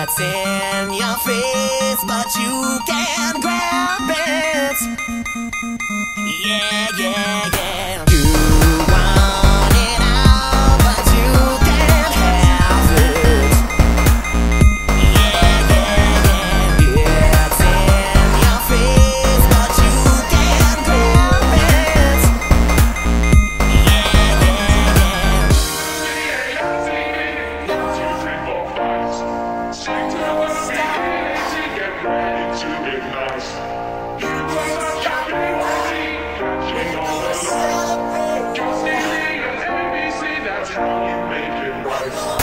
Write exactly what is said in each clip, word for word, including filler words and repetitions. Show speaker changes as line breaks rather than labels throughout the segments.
It's in your face, but you can't grab it. Yeah, yeah, yeah. You want it all, but you can't have it. Yeah, yeah, yeah. It's in your face, but you can't grab it. Yeah, yeah, yeah.
Get ready to get nice. That's how you make it right.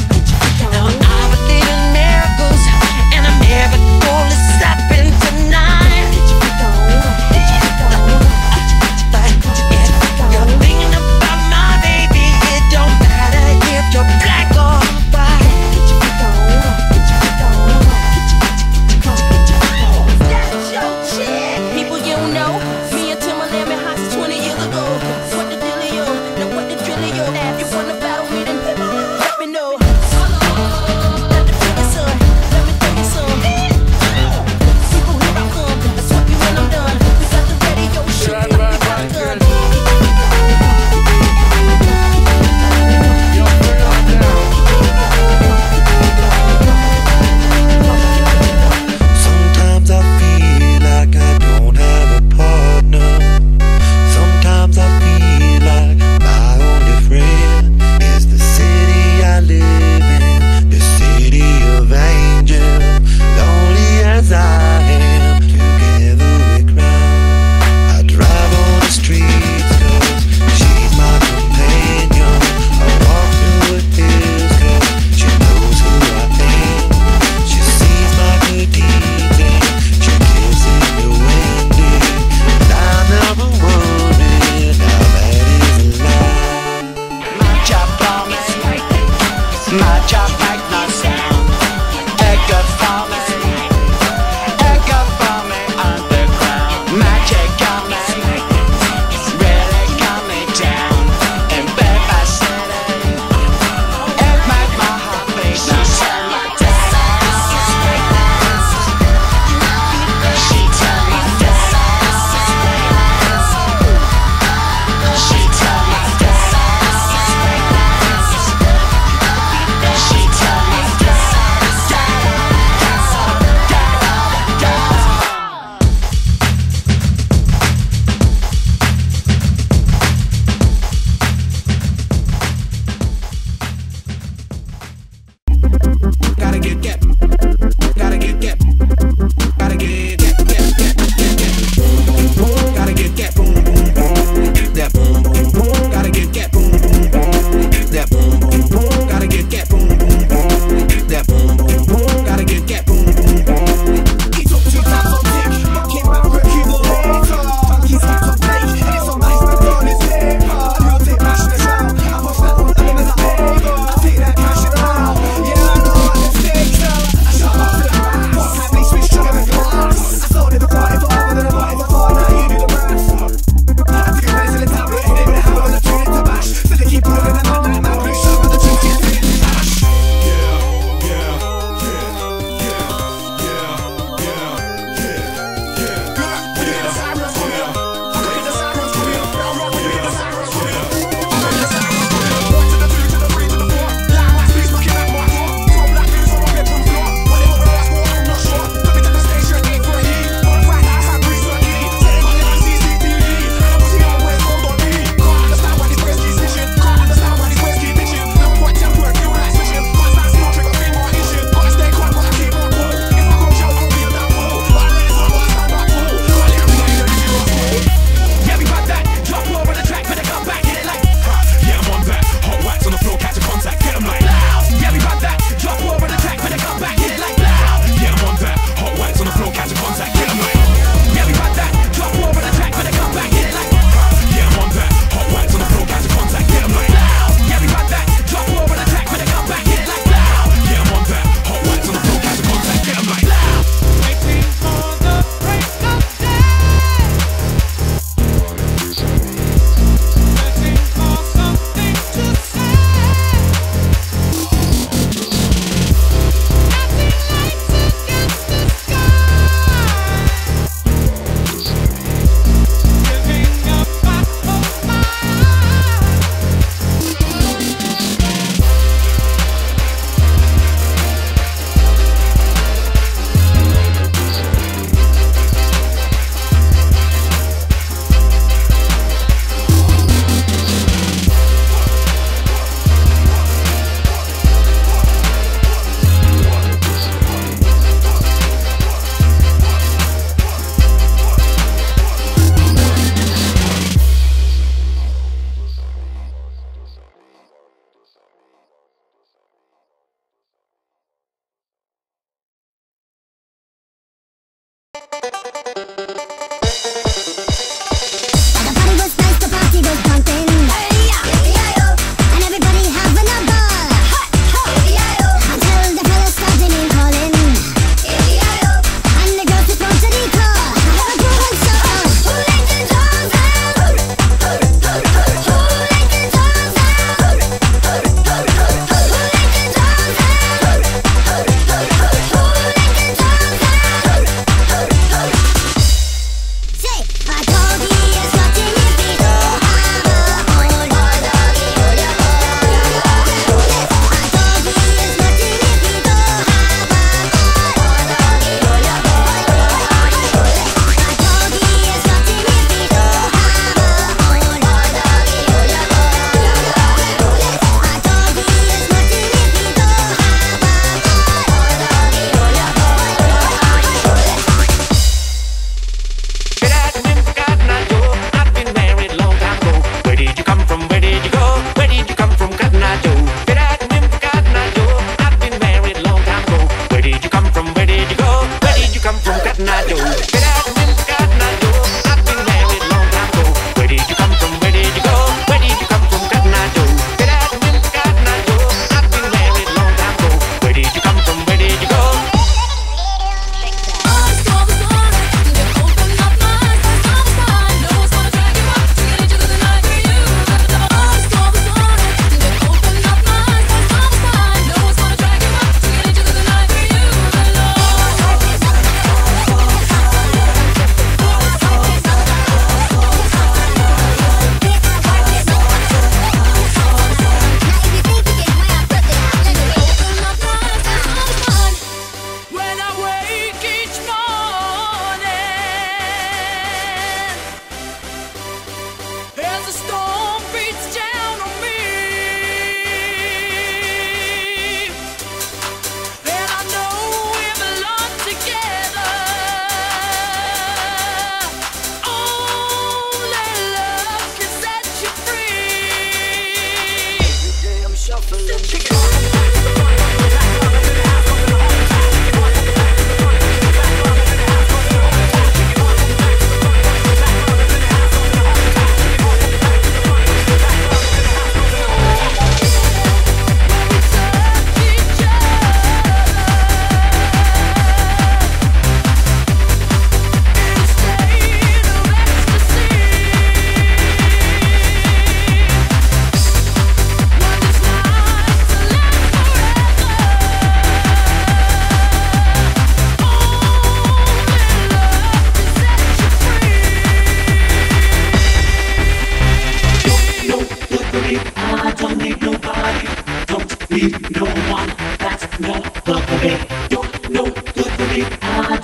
Now I believe in miracles, and I'm never gonna stop in tonight.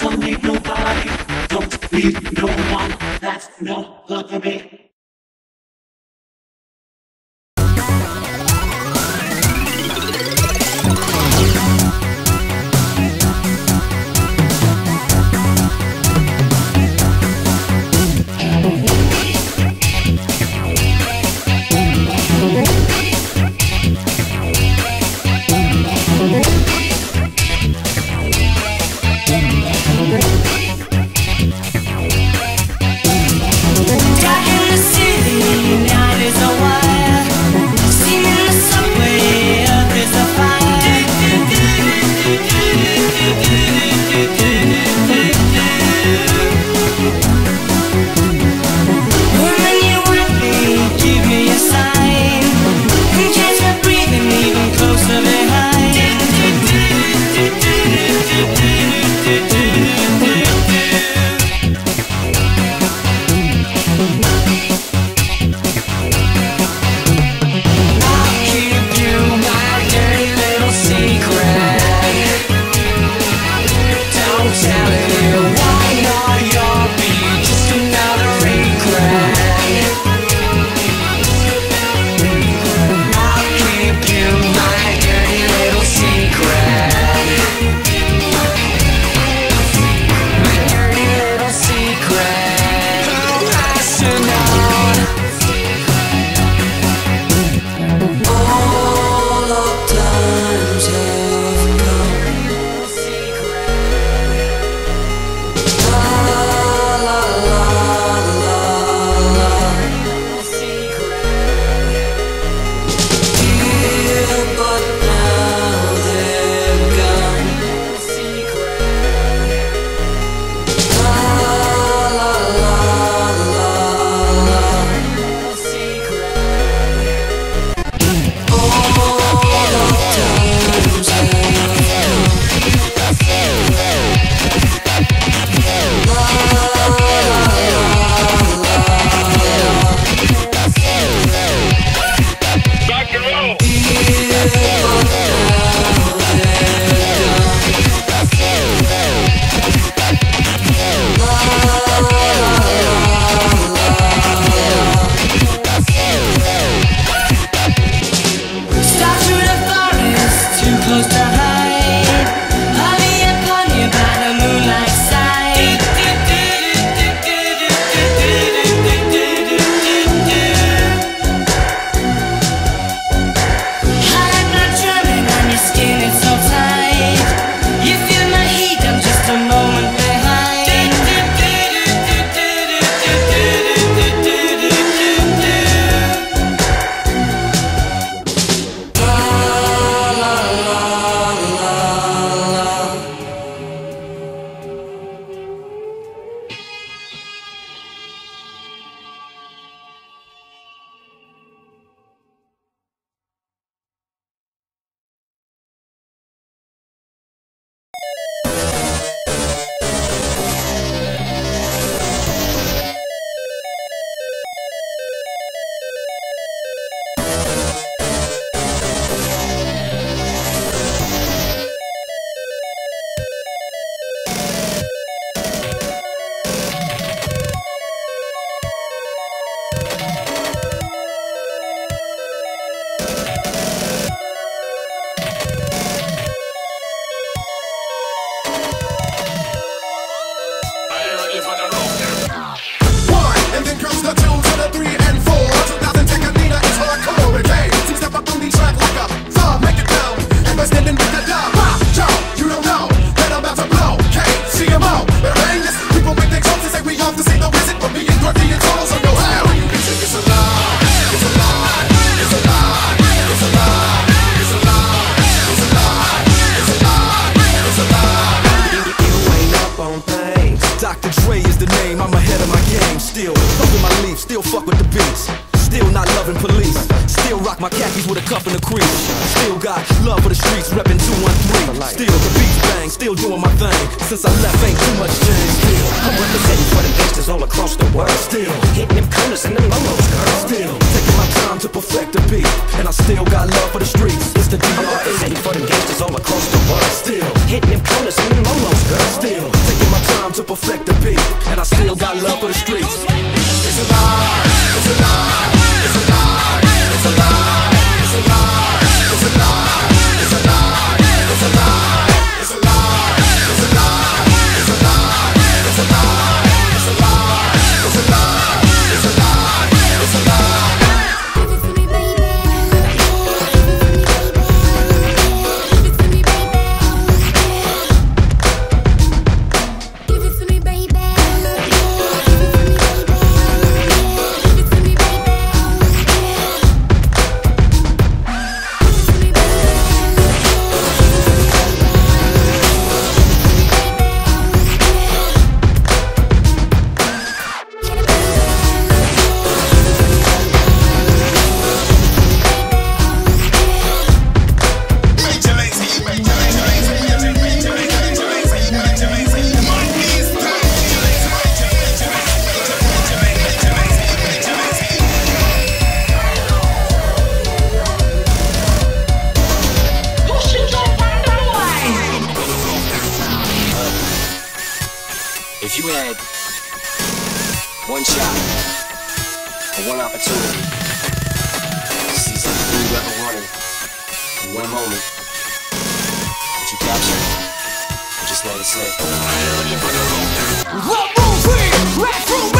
don't need nobody, don't need no one. That's no love for me.
My khakis with a cuff and a crease. Still got love for the streets, reppin' two one three. Still the beats bang, still doing my thing. Since I left, ain't too much change. Still,
I'm representing for the gangsters all across the world.
Still,
hitting them corners and them lolos, girl.
Still, taking my time to perfect the beat. And I still got love for the streets. It's the D
I'm
R E.
representing for the gangsters all across the world.
Still,
hitting them corners and them lolos, girl.
Still, taking my to perfect the beat, and I still got love for the streets. It's a lie, it's a lie, it's a lie, it's a lie, it's a lie, it's a lie, it's a lie, it's a lie, it's a lie, it's a lie, it's a lie, it's a lie, it's a lie, it's a lie, it's a lie, it's a lie.
Give it to me, baby. Give it to me, baby. Give it to me, baby.
If you had one shot or one opportunity to see something you ever wanted in one moment, would you capture it or just let it slip?
What moves we? Rap through